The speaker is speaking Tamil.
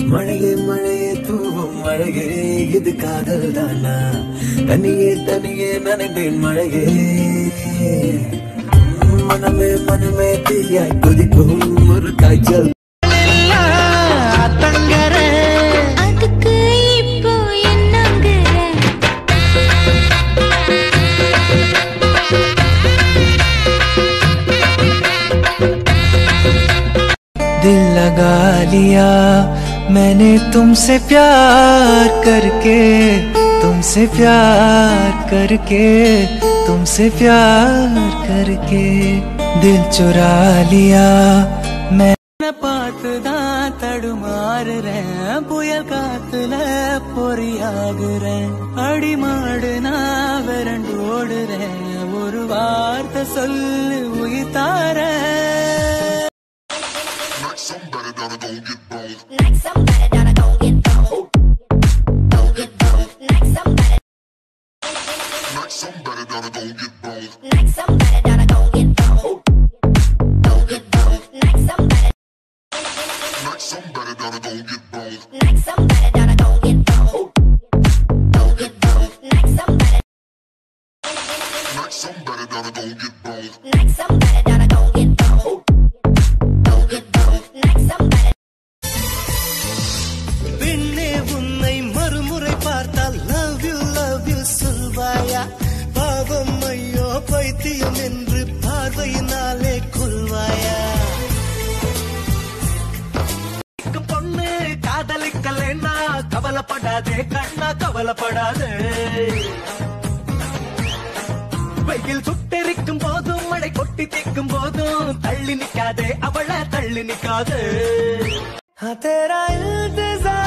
மழையே மழையே தூவும் மழையே இது காதல் தானா தனியே தனியே நனைந்தேன் மழையே மனமே மனமே தீயாய் கொதிக்கும் ஒரு காய்ச்சல் दिल लगा लिया मैंने तुमसे प्यार करके तुमसे प्यार करके तुमसे प्यार करके दिल चुरा लिया मैं पातुதான் தடுமாறுறேன் புயல் காத்துல பொறியாகுறேன் அடிமாடு நான் விரண்டோடுறேன் ஒரு வார்த்தை சொல்லு உயிர் தாரேன் Somebody gotta go get bold. Like somebody gotta go get bold. Go get bold. Like somebody. Like somebody gotta go get bold. Like somebody gotta go get bold. Go get bold. Like somebody. Like somebody gotta go get bold. Like somebody gotta go get bold. Go get bold. Like somebody. Like somebody gotta go get bold. Like somebody gotta go get bold. Go get bold. Like somebody. பின்னே உன்னை மறுமுறை பார்த்தால் love you சொல்வாயா பாவம் ஐயோ பைத்தியம் என்று பார்வையினாலே கொள்வாயா பொண்ணு காதலிக்கலேன்னா கவலைப்படாதே கண்ணா கவலைப்படாதே வெயில் சுட்டெரிக்கும் போதும் மழை கொட்டி தீக்கும் போதும் தள்ளி நிக்காதே அவளை தள்ளி நிக்காதே तेरा इंतजार